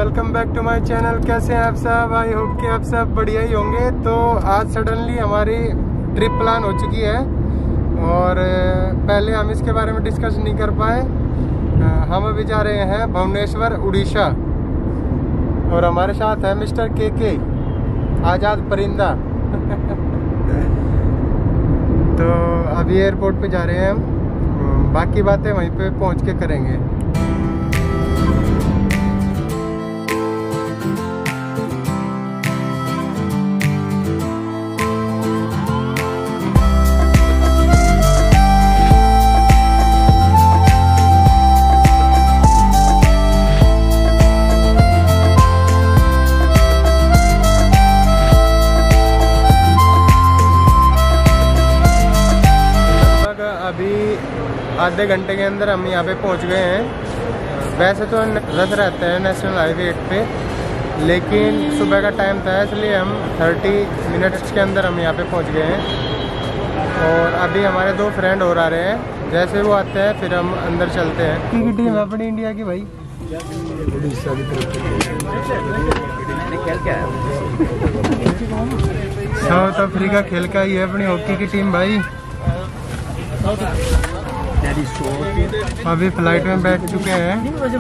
Welcome back to my channel. कैसे हैं आप सब? आई होप कि आप सब बढ़िया ही होंगे। तो आज सडनली हमारी ट्रिप प्लान हो चुकी है और पहले हम इसके बारे में डिस्कस नहीं कर पाए। हम अभी जा रहे हैं भुवनेश्वर उड़ीसा और हमारे साथ है मिस्टर के आज़ाद परिंदा। तो अभी एयरपोर्ट पे जा रहे हैं हम, बाकी बातें वहीं पे पहुंच के करेंगे। आधे घंटे के अंदर हम यहाँ पे पहुँच गए हैं। वैसे तो रश रहते हैं नेशनल हाईवे 8 पे, लेकिन सुबह का टाइम था इसलिए हम 30 मिनट्स के अंदर हम यहाँ पे पहुँच गए हैं। और अभी हमारे दो फ्रेंड और आ रहे हैं, जैसे वो आते हैं फिर हम अंदर चलते हैं। की टीम है अपनी इंडिया की भाई, उड़ीसा की तरफ। साउथ अफ्रीका खेल का ही है अपनी हॉकी की टीम भाई। अभी फ्लाइट में बैठ चुके हैं,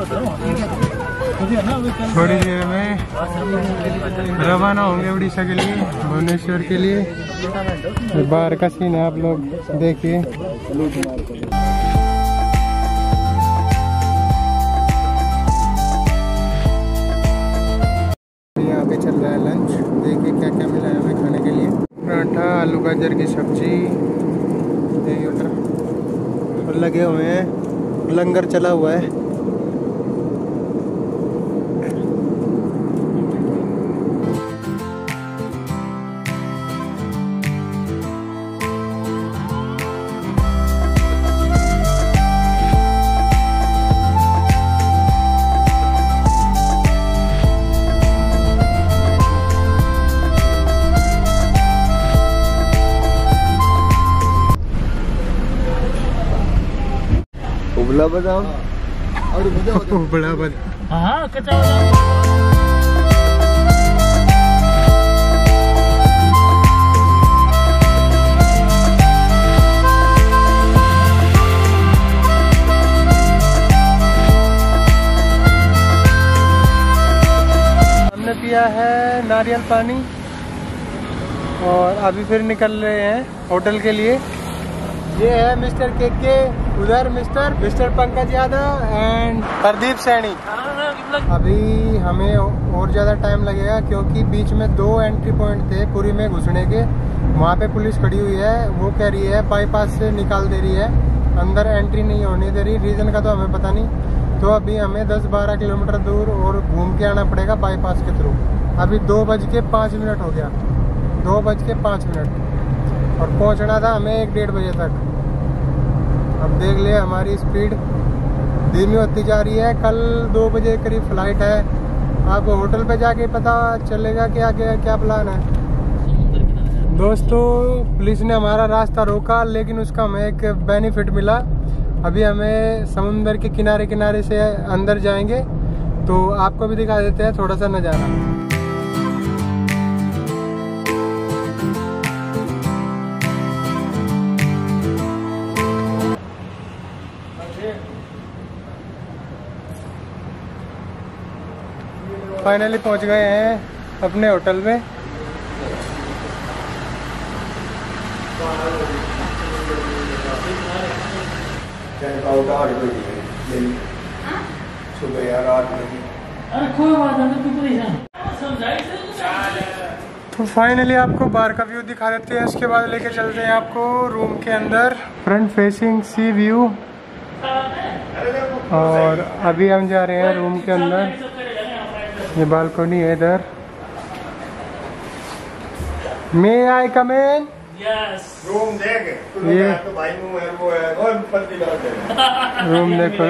थोड़ी देर में रवाना होंगे उड़ीसा के लिए, भुवनेश्वर के लिए। बाहर का सीन है, आप लोग देखिए। यहाँ पे चल रहा है लंच, देखिए क्या क्या मिला है हमें खाने के लिए। पराठा, आलू गाजर की सब्जी, लगे हुए हैं, लंगर चला हुआ है। उबला बादाम और उबला बादाम, हाँ कच्चा बादाम। हमने पिया है नारियल पानी और अभी फिर निकल रहे हैं होटल के लिए। ये है मिस्टर के, उधर मिस्टर पंकज यादव एंड प्रदीप सैनी। अभी हमें और ज़्यादा टाइम लगेगा क्योंकि बीच में 2 एंट्री पॉइंट थे पुरी में घुसने के। वहाँ पे पुलिस खड़ी हुई है, वो कह रही है बाईपास से निकाल दे रही है, अंदर एंट्री नहीं होने दे रही। रीज़न का तो हमें पता नहीं। तो अभी हमें 10-12 किलोमीटर दूर और घूम के आना पड़ेगा बाईपास के थ्रू। अभी 2:05 हो गया, 2:05 और पहुंचना था हमें 1-1:30 बजे तक। अब देख ले हमारी स्पीड धीमी होती जा रही है। कल 2 बजे करीब फ्लाइट है। अब होटल पे जाके पता चलेगा कि आगे क्या प्लान है। दोस्तों, पुलिस ने हमारा रास्ता रोका, लेकिन उसका हमें एक बेनिफिट मिला। अभी हमें समुंदर के किनारे से अंदर जाएंगे, तो आपको भी दिखा देते हैं थोड़ा सा नज़ारा। फाइनली पहुंच गए हैं अपने होटल में। तो फाइनली आपको बाहर का व्यू दिखा देते हैं, उसके बाद लेके चलते हैं आपको रूम के अंदर। Front facing sea view. और अभी हम जा रहे हैं रूम के अंदर। ये बालकनी है इधर। मे आई कम इन? यस। रूम देख, ये तो भाई वो है और रूम देखो।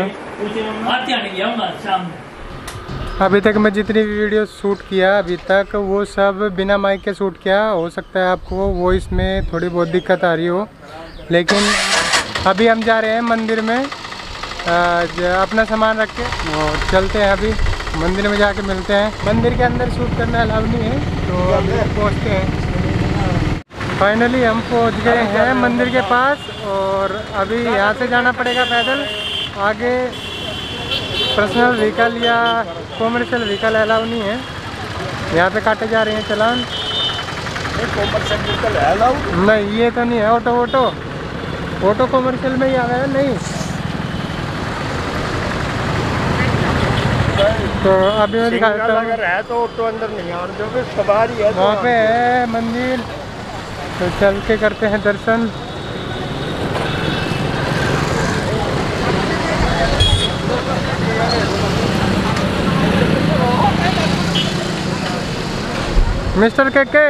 अभी तक मैं जितनी भी वीडियो शूट किया अभी तक, वो सब बिना माइक के शूट किया। हो सकता है आपको वॉइस में थोड़ी बहुत दिक्कत आ रही हो, लेकिन अभी हम जा रहे हैं मंदिर में अपना सामान रख के और चलते हैं अभी। मंदिर में जाके मिलते हैं। मंदिर के अंदर शूट करना अलाउ नहीं है, तो अभी पहुँचते हैं। फाइनली हम पहुँच गए हैं मंदिर के पास, और अभी यहाँ से जाना पड़ेगा पैदल आगे। पर्सनल व्हीकल या कॉमर्शियल व्हीकल अलाउ नहीं है। यहाँ पे काटे जा रहे हैं चालान। कॉमर्शियल व्हीकल है अलाउ? नहीं, ये तो नहीं है। ऑटो कॉमर्शियल में ही आ गया नहीं। तो अभी मैं दिखाता हूँ। अगर है तो ऑटो अंदर नहीं आने जो भी सवारी है। वहाँ पे है मंदिर, तो चल के करते हैं दर्शन। मिस्टर के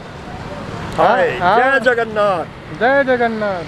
जय जगन्नाथ। जय जगन्नाथ।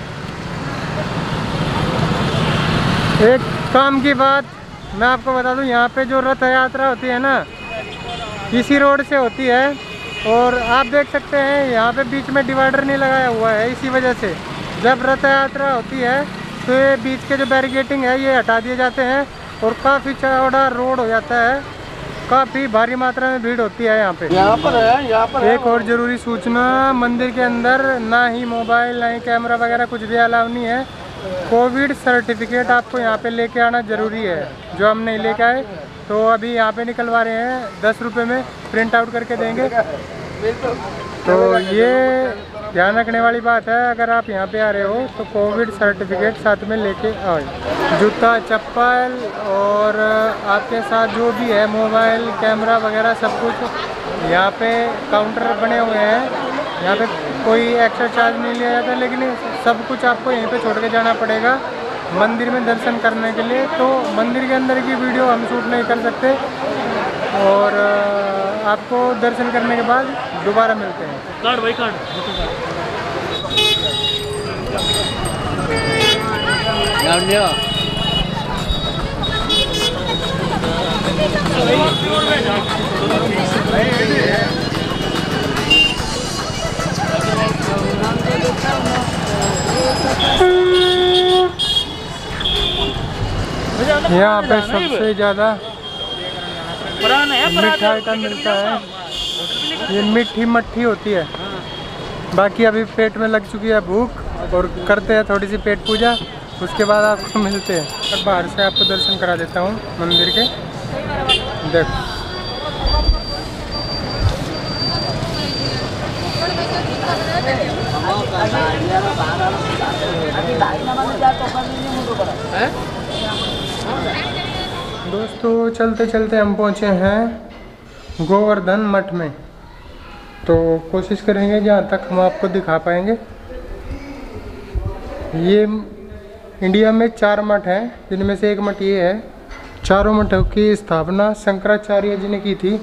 एक काम की बात मैं आपको बता दूं, यहाँ पे जो रथ यात्रा होती है ना, इसी रोड से होती है। और आप देख सकते हैं यहाँ पे बीच में डिवाइडर नहीं लगाया हुआ है। इसी वजह से जब रथ यात्रा होती है तो ये बीच के जो बैरिकेटिंग है ये हटा दिए जाते हैं, और काफ़ी चौड़ा रोड हो जाता है। काफ़ी भारी मात्रा में भीड़ होती है यहाँ पे। यहाँ पर एक और ज़रूरी सूचना, मंदिर के अंदर ना ही मोबाइल ना ही कैमरा वगैरह कुछ भी अलाउ नहीं है। कोविड सर्टिफिकेट आपको यहाँ पे लेके आना ज़रूरी है, जो हम नहीं लेके आए। तो अभी यहाँ पे निकलवा रहे हैं, 10 रुपये में प्रिंट आउट करके देंगे। तो ये ध्यान रखने वाली बात है, अगर आप यहाँ पे आ रहे हो तो कोविड सर्टिफिकेट साथ में लेके आओ। जूता चप्पल और आपके साथ जो भी है मोबाइल कैमरा वगैरह सब कुछ यहाँ पे काउंटर बने हुए हैं। यहाँ पे कोई एक्स्ट्रा चार्ज नहीं लिया जाता, लेकिन सब कुछ आपको यहीं पे छोड़ के जाना पड़ेगा मंदिर में दर्शन करने के लिए। तो मंदिर के अंदर की वीडियो हम शूट नहीं कर सकते, और आपको दर्शन करने के बाद दोबारा मिलते हैं। कार्ड भाई कार्ड। यहाँ पे सबसे ज़्यादा मीठा आइटम मिलता है। ये मीठी मट्ठी होती है। बाकी अभी पेट में लग चुकी है भूख, और करते हैं थोड़ी सी पेट पूजा, उसके बाद आपको मिलते हैं। अब बाहर से आपको दर्शन करा देता हूँ मंदिर के। देखो दोस्तों, चलते चलते हम पहुँचे हैं गोवर्धन मठ में। तो कोशिश करेंगे जहाँ तक हम आपको दिखा पाएंगे। ये इंडिया में 4 मठ हैं, जिनमें से एक मठ ये है। चारों मठों की स्थापना शंकराचार्य जी ने की थी।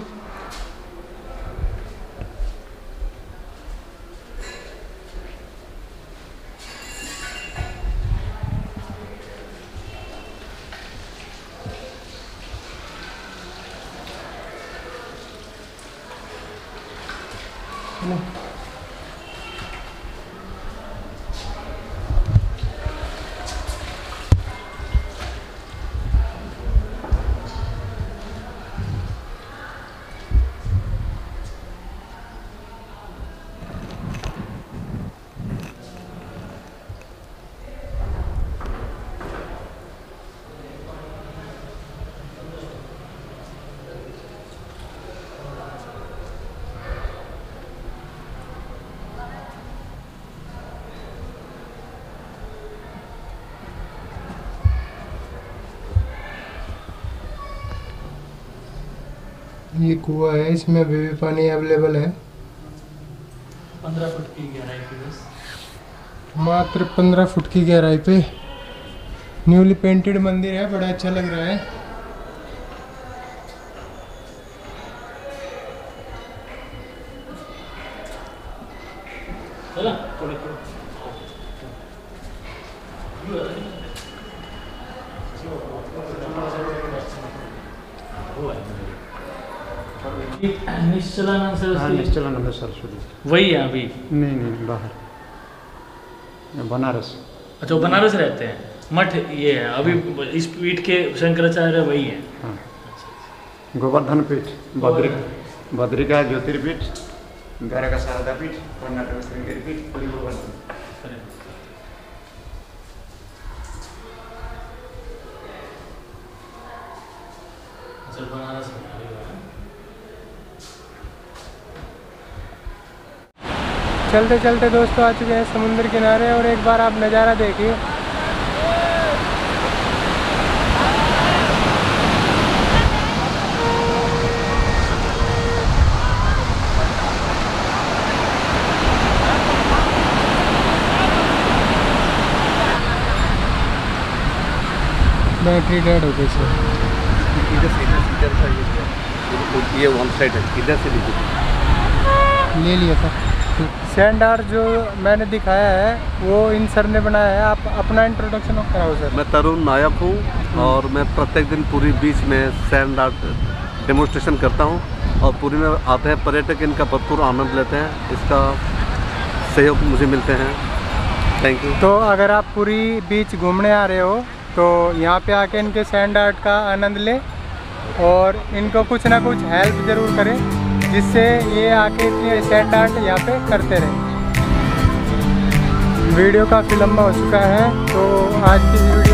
ये कुआं है, इसमें अभी भी पानी अवेलेबल है। 15 फुट की गहराई पे बस। मात्र 15 फुट की गहराई पे न्यूली पेंटेड मंदिर है। बड़ा अच्छा लग रहा है। चला निश्चलानंद सरस्वती वही है अभी? नहीं बाहर, बनारस। अच्छा, वो बनारस रहते हैं। मठ ये है अभी। इस पीठ के शंकराचार्य वही है। हाँ। गोवर्धन पीठ, बद्रिका ज्योतिर्पीठ, द्वारका शारदा पीठ, कर्नाटक श्रृंगेरी पीठ, पुरी गोवर्धन। बनारस चलते चलते दोस्तों आ चुके हैं समुद्र किनारे और एक बार आप नज़ारा देखिए। बैटरी डेड हो गई सर। ये वन साइड है, इधर से लीजिए। ले लिया सर। सैंड आर्ट जो मैंने दिखाया है वो इन सर ने बनाया है। आप अपना इंट्रोडक्शन कराओ सर। मैं तरुण नायक हूँ और मैं प्रत्येक दिन पूरी बीच में सैंड आर्ट डेमोन्स्ट्रेशन करता हूँ और पूरी में आते हैं पर्यटक, इनका भरपूर आनंद लेते हैं, इसका सहयोग मुझे मिलते हैं। Thank you. तो अगर आप पूरी बीच घूमने आ रहे हो तो यहाँ पे आके इनके सैंड आर्ट का आनंद लें और इनको कुछ ना कुछ हेल्प ज़रूर करें जिससे ये आके इतनी सैंड आर्ट यहाँ पे करते रहें। वीडियो काफ़ी लंबा हो चुका है तो आज की वीडियो